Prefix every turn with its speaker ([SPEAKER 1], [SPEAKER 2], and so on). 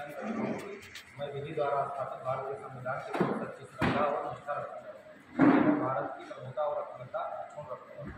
[SPEAKER 1] प्रतिज्ञा करता हूँ कि मैं विधि द्वारा स्थापित भारतीय संविधान के प्रति सच्ची श्रद्धा और निष्ठा रखूँगा। मैं भारत की प्रभुता और अखंडता अक्षुण्ण रखूँगा।